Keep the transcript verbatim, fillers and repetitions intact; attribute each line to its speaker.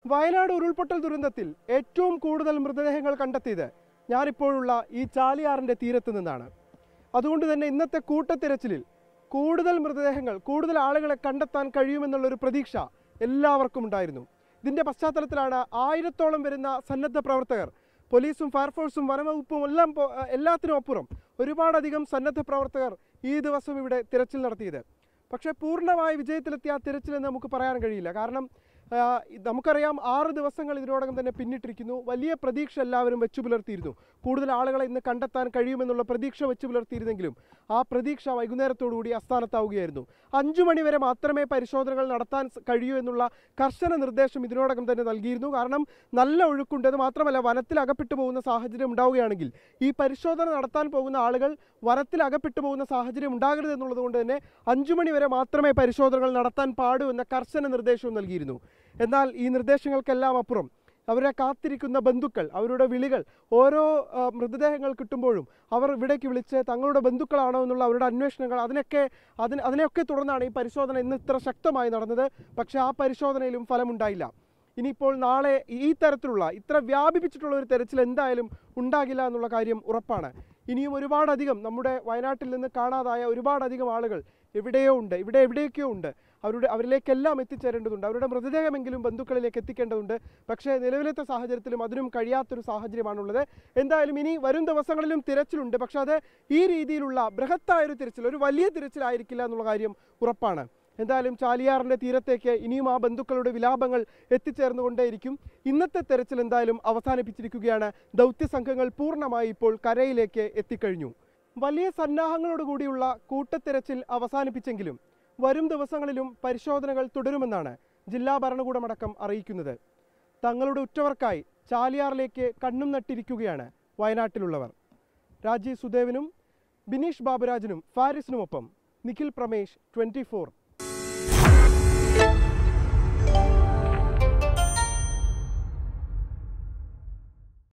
Speaker 1: വയനാട് ഉരുൾപൊട്ടൽ ദുരന്തത്തിൽ ഏറ്റവും കൂടുതൽ മൃതദേഹങ്ങൾ കണ്ടെത്തിയത് ഞാനിപ്പോഴുള്ള ഈ ചാലിയാറിൻ്റെ തീരത്ത് നിന്നാണ്. അതുകൊണ്ട് തന്നെ ഇന്നത്തെ കൂട്ടത്തിരച്ചിലിൽ കൂടുതൽ മൃതദേഹങ്ങൾ, കൂടുതൽ ആളുകളെ കണ്ടെത്താൻ കഴിയുമെന്നുള്ളൊരു പ്രതീക്ഷ എല്ലാവർക്കും ഉണ്ടായിരുന്നു. ഇതിൻ്റെ പശ്ചാത്തലത്തിലാണ് ആയിരത്തോളം വരുന്ന സന്നദ്ധ പ്രവർത്തകർ, പോലീസും ഫയർഫോഴ്സും വനംവകുപ്പും എല്ലാം എല്ലാത്തിനും അപ്പുറം ഒരുപാടധികം സന്നദ്ധ പ്രവർത്തകർ ഈ ദിവസം ഇവിടെ തിരച്ചിൽ നടത്തിയത്. പക്ഷേ പൂർണ്ണമായ വിജയത്തിലെത്തിയ ആ തിരച്ചിലെന്ന് നമുക്ക് പറയാൻ കഴിയില്ല. കാരണം നമുക്കറിയാം, ആറ് ദിവസങ്ങൾ ഇതിനോടകം തന്നെ പിന്നിട്ടിരിക്കുന്നു. വലിയ പ്രതീക്ഷ എല്ലാവരും വെച്ചു പുലർത്തിയിരുന്നു. കൂടുതൽ ആളുകളെ ഇന്ന് കണ്ടെത്താൻ കഴിയുമെന്നുള്ള പ്രതീക്ഷ വെച്ചു പുലർത്തിയിരുന്നെങ്കിലും ആ പ്രതീക്ഷ വൈകുന്നേരത്തോടുകൂടി അസ്ഥാനത്താവുകയായിരുന്നു. അഞ്ചു മണിവരെ മാത്രമേ പരിശോധനകൾ നടത്താൻ കഴിയൂ എന്നുള്ള കർശന നിർദ്ദേശം ഇതിനോടകം തന്നെ നൽകിയിരുന്നു. കാരണം നല്ല ഒഴുക്കുണ്ട്. അത് മാത്രമല്ല, വനത്തിൽ അകപ്പെട്ടു പോകുന്ന സാഹചര്യം ഉണ്ടാവുകയാണെങ്കിൽ ഈ പരിശോധന നടത്താൻ പോകുന്ന ആളുകൾ വനത്തിൽ അകപ്പെട്ടു പോകുന്ന സാഹചര്യം ഉണ്ടാകരുത് എന്നുള്ളത് കൊണ്ട് തന്നെ അഞ്ചു മണിവരെ മാത്രമേ പരിശോധനകൾ നടത്താൻ പാടൂ എന്ന കർശന നിർദ്ദേശവും നൽകിയിരുന്നു. എന്നാൽ ഈ നിർദ്ദേശങ്ങൾക്കെല്ലാം അപ്പുറം അവരെ കാത്തിരിക്കുന്ന ബന്ധുക്കൾ, അവരുടെ വിളികൾ, ഓരോ മൃതദേഹങ്ങൾ കിട്ടുമ്പോഴും അവർ ഇവിടേക്ക് വിളിച്ച് തങ്ങളുടെ ബന്ധുക്കളാണോ എന്നുള്ള അവരുടെ അന്വേഷണങ്ങൾ, അതിനൊക്കെ അതിന് അതിനെയൊക്കെ തുടർന്നാണ് ഈ പരിശോധന ഇന്ന് ഇത്ര ശക്തമായി നടന്നത്. പക്ഷേ ആ പരിശോധനയിലും ഫലമുണ്ടായില്ല. ഇനിയിപ്പോൾ നാളെ ഈ തരത്തിലുള്ള ഇത്ര വ്യാപിപ്പിച്ചിട്ടുള്ള ഒരു തെരച്ചിൽ എന്തായാലും ഉണ്ടാകില്ല എന്നുള്ള കാര്യം ഉറപ്പാണ്. ഇനിയും ഒരുപാടധികം നമ്മുടെ വയനാട്ടിൽ നിന്ന് കാണാതായ ഒരുപാടധികം ആളുകൾ എവിടെയോ ഉണ്ട്, ഇവിടെ എവിടെയൊക്കെയോ ഉണ്ട്. അവരുടെ അവരിലേക്കെല്ലാം എത്തിച്ചേരേണ്ടതുണ്ട്. അവരുടെ മൃതദേഹമെങ്കിലും ബന്ധുക്കളിലേക്ക് എത്തിക്കേണ്ടതുണ്ട്. പക്ഷേ നിലവിലത്തെ സാഹചര്യത്തിലും അതിനും കഴിയാത്തൊരു സാഹചര്യമാണുള്ളത്. എന്തായാലും ഇനി വരും ദിവസങ്ങളിലും തിരച്ചിലുണ്ട്. പക്ഷേ അത് ഈ രീതിയിലുള്ള ബൃഹത്തായൊരു തിരച്ചിൽ, ഒരു വലിയ തിരച്ചിലായിരിക്കില്ല എന്നുള്ള കാര്യം ഉറപ്പാണ്. എന്തായാലും ചാലിയാറിൻ്റെ തീരത്തേക്ക് ഇനിയും ആ ബന്ധുക്കളുടെ വിലാപങ്ങൾ എത്തിച്ചേർന്നുകൊണ്ടേയിരിക്കും. ഇന്നത്തെ തെരച്ചിൽ എന്തായാലും അവസാനിപ്പിച്ചിരിക്കുകയാണ്. ദൗത്യ സംഘങ്ങൾ പൂർണ്ണമായി ഇപ്പോൾ കരയിലേക്ക് എത്തിക്കഴിഞ്ഞു. വലിയ സന്നാഹങ്ങളോടുകൂടിയുള്ള കൂട്ടത്തിരച്ചിൽ അവസാനിപ്പിച്ചെങ്കിലും വരും ദിവസങ്ങളിലും പരിശോധനകൾ തുടരുമെന്നാണ് ജില്ലാ ഭരണകൂടമടക്കം അറിയിക്കുന്നത്. തങ്ങളുടെ ഉറ്റവർക്കായി ചാലിയാറിലേക്ക് കണ്ണും നട്ടിരിക്കുകയാണ് വയനാട്ടിലുള്ളവർ. രാജീവ് സുദേവിനും ബിനീഷ് ബാബുരാജിനും ഫാരിസിനുമൊപ്പം നിഖിൽ പ്രമേഷ്, ട്വൻറ്റി ഫോർ.